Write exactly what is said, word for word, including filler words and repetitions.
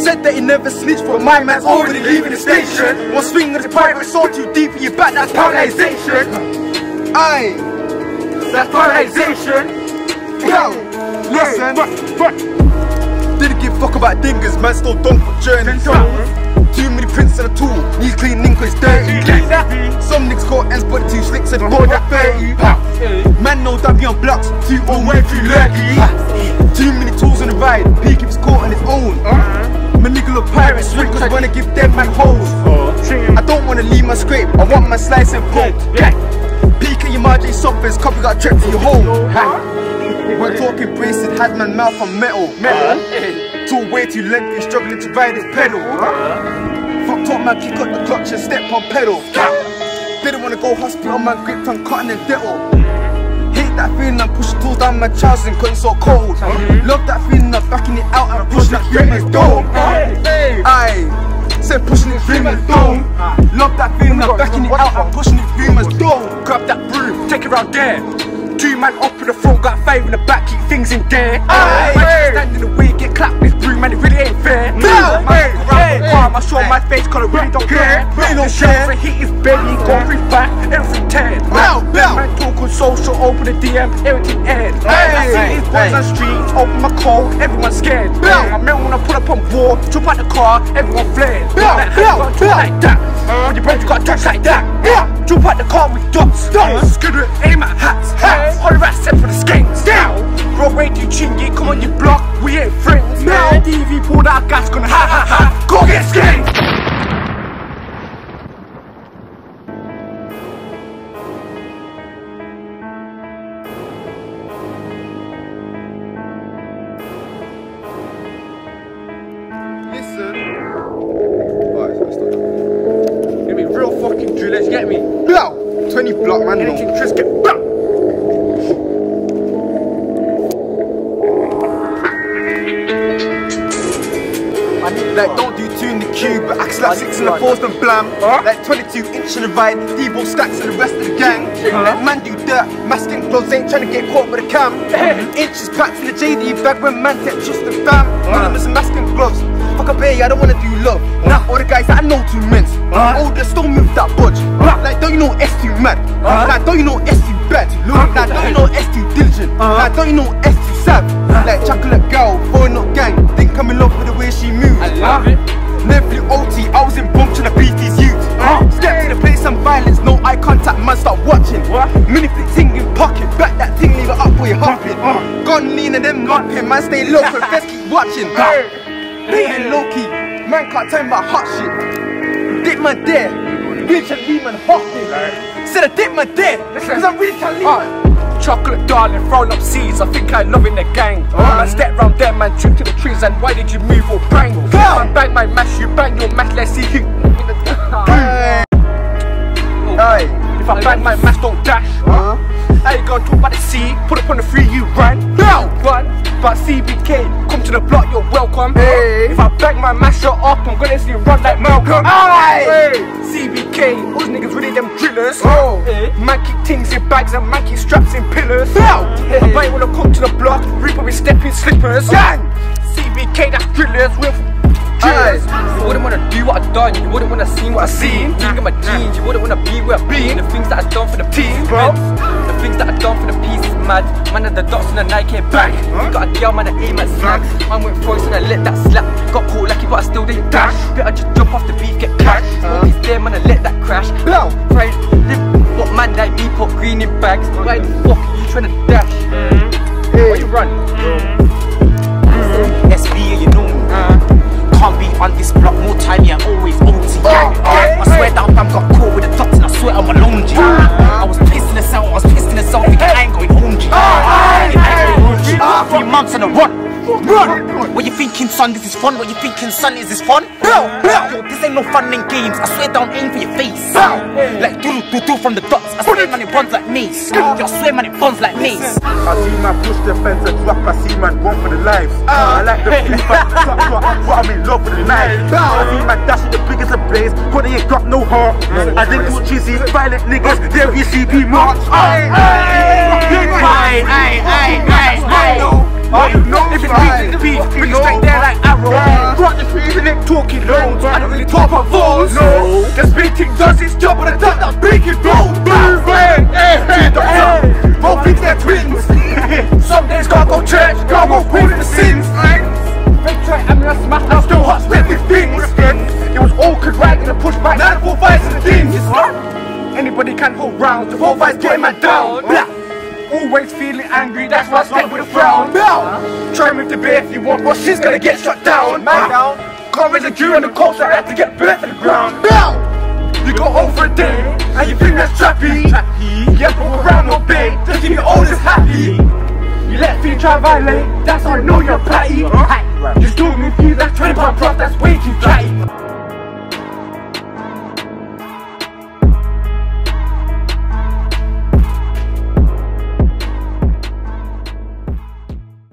said that he never snitched, but my man's already leaving the station. One swing of the pirate sword too deep in your back, that's paralyzation. Aye, that's paralyzation. Yo, listen, didn't give a fuck about dingers, man still done for journeys. Too many prints and a tool, needs cleaning cause it's dirty. Some niggas caught ends but two slicks and bought that thirty. Man know that be on blocks, too old way too lurky. Too many tools on the ride, he keeps caught on his own. My nigga look pirate sweet cause I wanna give them man hoes. I don't wanna leave my scrape, I want my slice and poke. Peek at your Marjay Software's copy got tripped to your home. When talking braces, had man mouth on metal. Too way too lengthy, struggling to ride his pedal. Fucked up man, kick up the clutch and step on pedal. Didn't wanna go hospital, man gripped on cotton and dental. Hate that feeling, I'm pushing tools down my trousers and cutting so cold. Love that feeling, I'm backing it out and pushing that dream as dome. Aye, said pushing it dream as dome. Love that feeling, I'm backing it out and pushing it dream as dome. Grab that broom, take it round there. Two man up in the front, got five in the back, keep things in gear. Aye, man stand in the way, get clapped this broom, man, it really ain't fair. No, man, around the car, I show my face, cause I really don't care. Really don't care. Hit his belly, go free back, everything teared. Wow, man, talk on social, open the D M, everything aired. I see his boys on streets, open my call, everyone scared. I remember when I pull up on war, jump out the car, everyone flared. Like that, when your brother got touched like that. Jump out the car with dots, skidder, aim at hats, hats. Holy rat set for the skanks. Down, bro, wait till you chingy, come on you block, we ain't friends. Now D V pulled out gas, gonna ha ha ha, go get skanked. Listen. Alright, so stop. Get me real fucking drillers, get me. Blow! twenty block, man. Anything, Chris, get blow! Like don't do two in the cube, but acts like six in the fours and blam. Huh? Like twenty-two inch in the ride, D-ball stacks and the rest of the gang. Uh-huh. Like man do dirt, masking clothes ain't trying to get caught with a cam. Inches packed in the J D bag when man take just the fam. Anonymous and masking gloves. Fuck up here, I don't wanna do love. Now all the guys that I know too mince. Uh-huh. Older still move that budge. Uh-huh. Like don't you know S too mad? Uh-huh. Like don't you know S too bad? Like don't you know S too diligent? Uh-huh. Like don't you know S too sad? Uh-huh. Like chocolate girl, boy not gang. Think I'm in love with the way she moves. I love it. Never O T, I was in bump trying to beat these youths. Uh, Step to the place, some violence, no eye contact, man start watching. What? Mini flick ting in pocket, back that ting, leave it up for you hopping. Uh, Gone lean and them nothing, man stay low, confess keep watching. Beating low key, man can't tell me about hot shit. Dip man there, bitch and leave man hopping. Said I dip man there, cause I'm really trying to leave. Chocolate darling, throwing up seeds, I think I love in the gang. Oh. Man step round there, man trip to the trees, and why did you move or bang? Go! Man bang my mash, you bang your mash, let's see who. Hey. Hey. If I bang my mash, don't dash. Uh-huh. I ain't gonna talk about the C, put up on the free, you run. No! Run, but C B K, come to the block, you're welcome. Hey. If I bang my mash up, I'm gonna see you run like Malcolm. Hey. C B K, those niggas really them drillers. Oh. Hey. Man keep things in bags and man keep straps in pillars. No. Hey. I might wanna come to the block, Reaper with stepping slippers. Gang. C B K, that's drillers with drillers. You wouldn't wanna do what I've done, you wouldn't wanna see what I've seen. You look at my jeans, you wouldn't wanna be where I've been. The things that I've done for the team, bro. The things that I've done for the piece is mad. Man had the dots on the Nike bag. We got a girl, man, I aim at snags. Man went first and I let that slap. Got caught lucky but I still didn't dash. Better just jump off the beef, get cash. Always there, man, I let that crash. Blow. Right, what man like me put green in bags. Why the fuck are you trying to dash? Hey. Where you run? S B, you know me. Can't be on this block, more tiny and always O T. Oh, I swear that fam got caught with the dots and I swear I'm alone, G. I was pissed in the cell, I was pissed in the cell, thinking I ain't going home, G. I ain't going home, G. Three months on the run. Run! What you thinking, son? This is fun. What you thinking, son? Is this fun? Yo, this ain't no fun in games. I swear down, aim for your face. Like do do do from the dots. I swear man, it runs like mace. Yo, I swear man, it runs like mace. I see man push the fence and drop. I see man run for the lives. I like the flip back, drop, drop, but I'm in love with the knife. I see man dash the biggest of blaze, but they ain't got no heart. I think too cheesy, violent niggas. There you see P march. Aye, aye, aye, aye, aye, aye. Oh, you know, if it's beat, it's beat, bring it straight there like arrow. Brought the trees in talking loads. I don't really talk about foes. No, the speaking does its job, but I don't that speaking blows. Bang, bang, hey, both things they're twins. Some days gotta go church, gotta go pray for the sins. Fake try, I mean I smashed, I'm still hot, split with things. It was awkward, right, gonna push back, nine four fives and the things. Anybody can hold rounds, the four fives getting man down. Always feeling angry, that's why I step with a frown. Try and move the beer if you want, but shit's gonna get shut down. Man down. Can't raise a Jew on the coast, I have to get burnt to the ground. You go home for a day, and you think that's trappy. You go around all day, just keep your oldest happy. You let feet try and violate, that's how I know you're a patty. You still me feel that's twenty pound plus, that's way too catty.